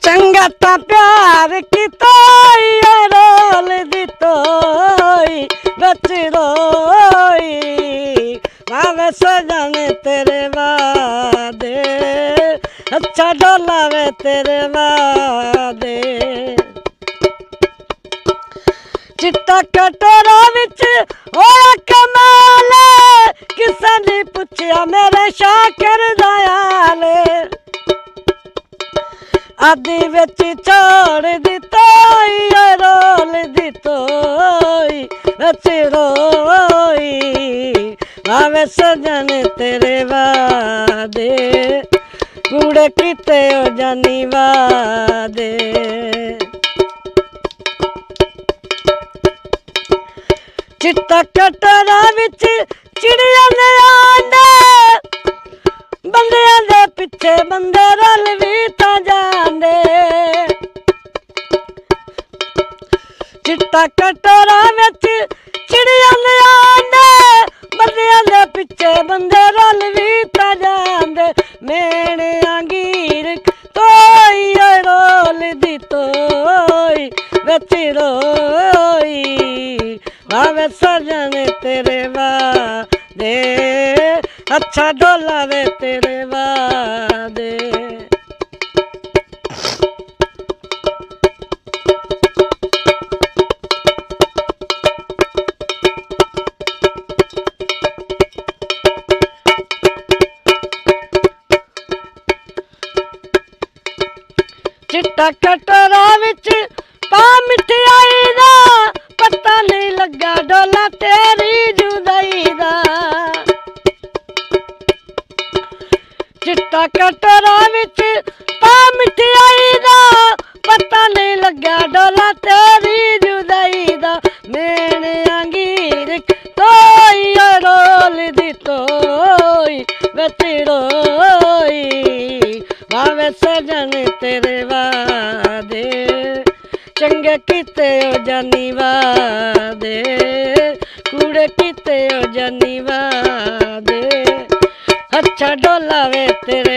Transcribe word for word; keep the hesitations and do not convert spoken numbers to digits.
चंगा ता प्यार किता रोल दितोई बच रोई मावे सजन तेरे वादे अच्छा डोला वे तेरे वादे चिट्टा कटोरा विच होया कमाल किसा ने पुछया मेरे शाकर दयाल आदि विच छोड़ दितोई रोल दितोई बच रोई आवे सजन तेरे वादे कूड़े किते ओ जानी वादे चिट्टा कटोरा विच चिड़िया ने आंदे बंदियां दे पिछे बंदे रल भी ता जांदे चिट्टा कटोरा विच चिड़िया ने आंदे बंदियां दे पिछे बंदे रल भी ता जांदे मेरे अंगीर तोई रोल दी तोई विच रोई भावे सजन तेरे वादे अच्छा डोला वे तेरे वादे चिट्टा कटोरा विच पा मिठाई दा पता नहीं लगा डोला तेरी जुदाई दा चिट्टा कटोरा विच पा मिठाई दा पता नहीं लगा डोला तेरी जुदाई दा मेरे अंगीर तोई रोल दी तोई विच रोई भावे सजन तेरे वादे चंगे किते ओ जानी वादे कूड़े किते ओ जानी वादे अच्छा डोला वे तेरे